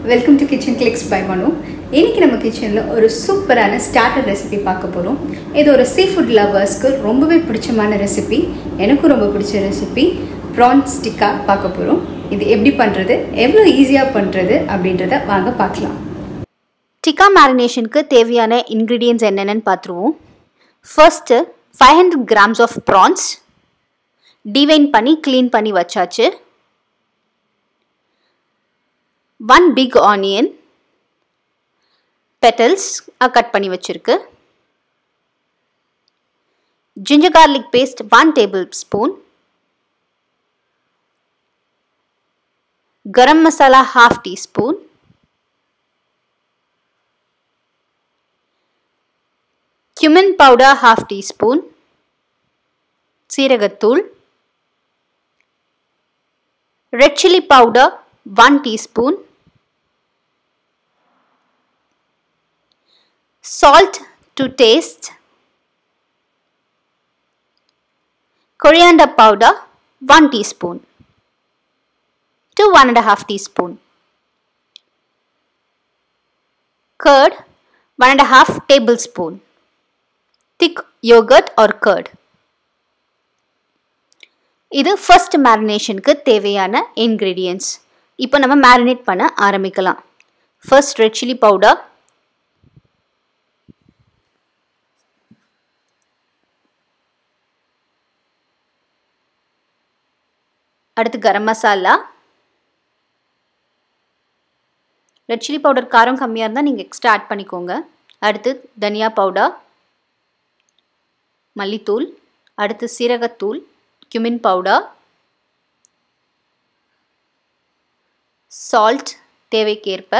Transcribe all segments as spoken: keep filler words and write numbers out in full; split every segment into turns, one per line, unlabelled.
Welcome to Kitchen Clicks by Manu. இன்றைக்கி நம்ம கிச்சனில் ஒரு சூப்பரான ஸ்டார்டர் ரெசிபி பார்க்க போகிறோம். இது ஒரு சீ ஃபுட் லவர்ஸ்க்கு ரொம்பவே பிடிச்சமான ரெசிபி, எனக்கும் ரொம்ப பிடிச்ச ரெசிபி. ப்ரான்ஸ் டிக்கா பார்க்க போகிறோம். இது எப்படி பண்ணுறது, எவ்வளோ ஈஸியாக பண்ணுறது அப்படின்றத வாங்க பார்க்கலாம்.
டிக்கா மேரினேஷனுக்கு தேவையான இன்க்ரீடியன்ட்ஸ் என்னென்னு பார்த்துருவோம். First five hundred grams of prawns devein பண்ணி க்ளீன் பண்ணி வச்சாச்சு. one big onion petals cut பண்ணி வச்சிருக்கு. ginger garlic paste one tablespoon, garam masala half teaspoon, cumin powder half teaspoon, சீரகத்தூள், red chili powder one teaspoon, salt to taste, coriander powder one teaspoon to one and a half teaspoon, curd one and a half tablespoon, thick yogurt or curd. இது first marination-க்கு தேவையான ingredients. இப்போ நம்ம marinate பண்ண ஆரம்பிக்கலாம். First red chili powder, அடுத்து garam masala. Red chilli powder காரம் கம்மியாக இருந்தால் நீங்கள் எக்ஸ்ட்ரா ஆட் பண்ணிக்கோங்க. அடுத்து தனியா பவுடர், மல்லித்தூள், அடுத்து சீரகத்தூள், cumin பவுடர், சால்ட் தேவைக்கேற்ப,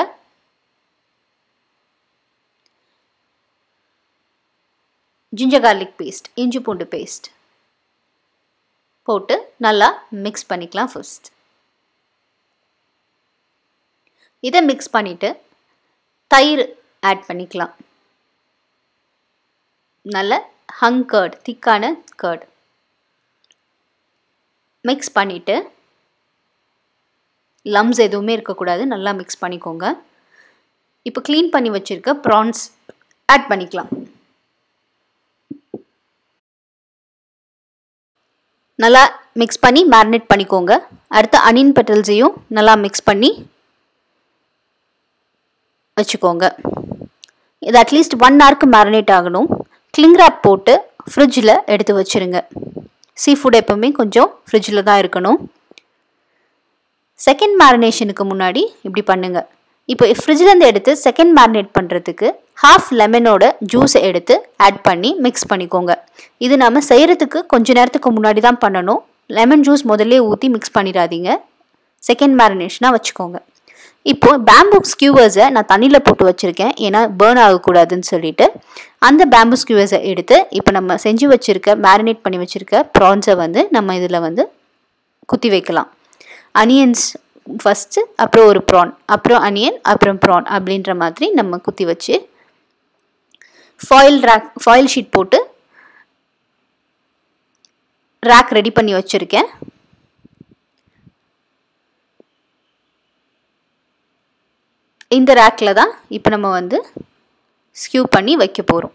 ginger garlic paste இஞ்சி பூண்டு பேஸ்ட் போட்டு நல்லா மிக்ஸ் பண்ணிக்கலாம். ஃபர்ஸ்ட் இதை மிக்ஸ் பண்ணிவிட்டு தயிர் ஆட் பண்ணிக்கலாம். நல்ல ஹங் கர்ட், திக்கான கர்ட் மிக்ஸ் பண்ணிவிட்டு, லம்ஸ் எதுவுமே இருக்கக்கூடாது, நல்லா மிக்ஸ் பண்ணிக்கோங்க. இப்போ க்ளீன் பண்ணி வச்சுருக்க ப்ரான்ஸ் ஆட் பண்ணிக்கலாம். நல்லா மிக்ஸ் பண்ணி மேரினேட் பண்ணிக்கோங்க. அடுத்து அனியன் பெட்டல்ஸையும் நல்லா மிக்ஸ் பண்ணி வச்சுக்கோங்க. இது அட்லீஸ்ட் ஒன் ஹவருக்கு மேரினேட் ஆகணும். கிளிங் ராப் போட்டு ஃப்ரிட்ஜில் எடுத்து வச்சுருங்க. சீ ஃபுட் எப்போவுமே கொஞ்சம் ஃப்ரிட்ஜில் தான் இருக்கணும். செகண்ட் மேரினேஷனுக்கு முன்னாடி இப்படி பண்ணுங்கள். இப்போ ஃப்ரிட்ஜிலேருந்து எடுத்து செகண்ட் மேரினேட் பண்ணுறதுக்கு ஹாஃப் லெமனோட ஜூஸை எடுத்து ஆட் பண்ணி மிக்ஸ் பண்ணிக்கோங்க. இது நம்ம செய்கிறதுக்கு கொஞ்ச நேரத்துக்கு முன்னாடி தான் பண்ணணும். லெமன் ஜூஸ் முதல்ல ஊற்றி மிக்ஸ் பண்ணிடாதீங்க. செகண்ட் மேரினேஷனாக வச்சுக்கோங்க. இப்போது பேம்பூ ஸ்கியூவர்ஸை நான் தண்ணியில் போட்டு வச்சுருக்கேன், ஏன்னா பேர்ன் ஆகக்கூடாதுன்னு சொல்லிட்டு. அந்த பேம்பூ ஸ்கியூவர்ஸை எடுத்து இப்போ நம்ம செஞ்சு வச்சுருக்க மேரினேட் பண்ணி வச்சுருக்க ப்ரான்ஸை வந்து நம்ம இதில் வந்து குத்தி வைக்கலாம். அனியன்ஸ் ஃபஸ்ட்டு, அப்புறம் ஒரு ப்ரான், அப்புறம் அனியன், அப்புறம் ப்ரான் அப்படின்ற மாதிரி நம்ம குத்தி வச்சு ஃபாயில் ரேக் ஃபாயில் ஷீட் போட்டு ரேக் ரெடி பண்ணி வச்சுருக்கேன். இந்த ரேக்கில் தான் இப்போ நம்ம வந்து ஸ்கியூ பண்ணி வைக்க போகிறோம்.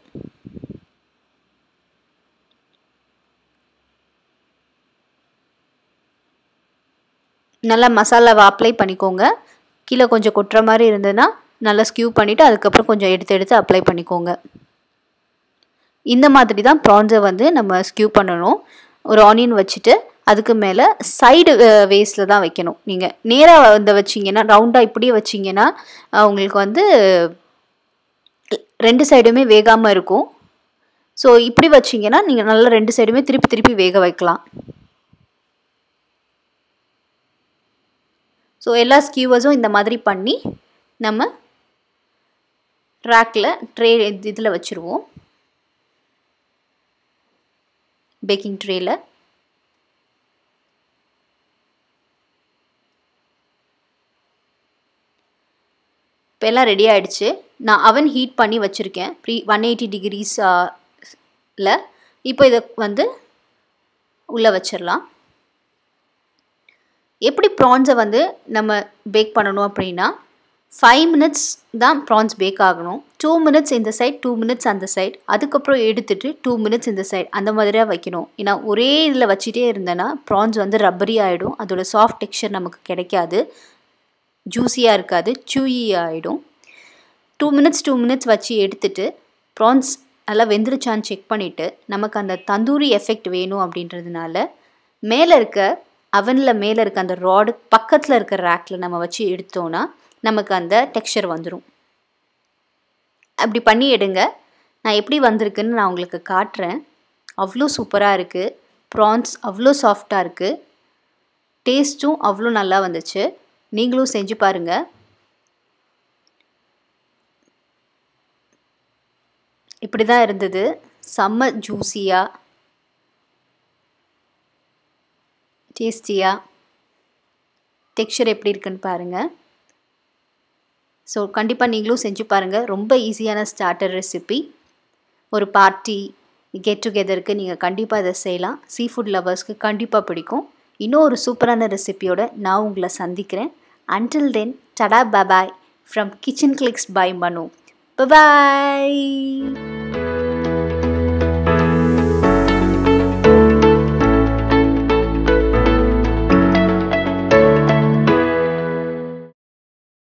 நல்லா மசாலாவை அப்ளை பண்ணிக்கோங்க. கீழே கொஞ்சம் கொட்டுற மாதிரி இருந்ததுன்னா நல்லா ஸ்கியூ பண்ணிவிட்டு அதுக்கப்புறம் கொஞ்சம் எடுத்து எடுத்து அப்ளை பண்ணிக்கோங்க. இந்த மாதிரி தான் ப்ரான்ஸை வந்து நம்ம ஸ்கியூ பண்ணணும். ஒரு ஆனியன் வச்சுட்டு அதுக்கு மேலே சைடு வேஸில் தான் வைக்கணும். நீங்கள் நேராக வந்து வச்சிங்கன்னா, ரவுண்டாக இப்படியே வச்சிங்கன்னா உங்களுக்கு வந்து ரெண்டு சைடுமே வேகாமல் இருக்கும். ஸோ இப்படி வச்சிங்கன்னா நீங்கள் நல்லா ரெண்டு சைடுமே திருப்பி திருப்பி வேக வைக்கலாம். ஸோ எல்லா ஸ்கியூவர்ஸும் இந்த மாதிரி பண்ணி நம்ம ரேக்கில் ட்ரே இதில் வச்சுருவோம். பேக்கிங் ட்ரேயில் இப்போ எல்லாம் ரெடி ஆகிடுச்சு. நான் அவன் ஹீட் பண்ணி வச்சுருக்கேன் ப்ரீ ஒன் எயிட்டி டிகிரிஸில். இப்போ இதை வந்து உள்ளே வச்சிடலாம். எப்படி ப்ரான்ஸை வந்து நம்ம பேக் பண்ணணும் அப்படின்னா, ஃபைவ் மினிட்ஸ் தான் ப்ரான்ஸ் பேக் ஆகணும். டூ மினிட்ஸ் இந்த சைட், டூ மினிட்ஸ் அந்த சைட், அதுக்கப்புறம் எடுத்துகிட்டு டூ மினிட்ஸ் இந்த சைட், அந்த மாதிரியாக வைக்கணும். ஏன்னா ஒரே இதில் வச்சுட்டே இருந்தேன்னா ப்ரான்ஸ் வந்து ரப்பரி ஆகிடும், அதோட சாஃப்ட் டெக்ஸ்சர் நமக்கு கிடைக்காது, ஜூஸியாக இருக்காது, சூயி ஆகிடும். டூ மினிட்ஸ் டூ மினிட்ஸ் வச்சு எடுத்துகிட்டு ப்ரான்ஸ் நல்லா வெந்துருச்சான்னு செக் பண்ணிவிட்டு, நமக்கு அந்த தந்தூரி எஃபெக்ட் வேணும் அப்படின்றதுனால மேலே இருக்க அவனில் மேலே இருக்க அந்த ராடு பக்கத்தில் இருக்க ரேக்கில் நம்ம வச்சு எடுத்தோன்னா நமக்கு அந்த டெக்ஸ்சர் வந்துடும். அப்படி பண்ணி எடுங்க. நான் எப்படி வந்திருக்குன்னு நான் உங்களுக்கு காட்டுறேன். அவ்வளோ சூப்பராக இருக்குது. ப்ரான்ஸ் அவ்வளோ சாஃப்டாக இருக்குது. டேஸ்ட்டும் அவ்வளோ நல்லா வந்துச்சு. நீங்களும் செஞ்சு பாருங்கள். இப்படி தான் இருந்தது. செம்ம ஜூஸியாக, டேஸ்டியாக, டெக்ஸ்சர் எப்படி இருக்குன்னு பாருங்கள். ஸோ கண்டிப்பாக நீங்களும் செஞ்சு பாருங்கள். ரொம்ப ஈஸியான ஸ்டார்டர் ரெசிபி. ஒரு பார்ட்டி, கெட் டுகெதருக்கு நீங்கள் கண்டிப்பாக இதை செய்யலாம். சீ ஃபுட் லவர்ஸ்க்கு கண்டிப்பாக பிடிக்கும். இன்னும் ஒரு சூப்பரான ரெசிபியோட நான் உங்களை சந்திக்கிறேன். Until then, tata bye bye from Kitchen Clicks by Manu. Bye bye.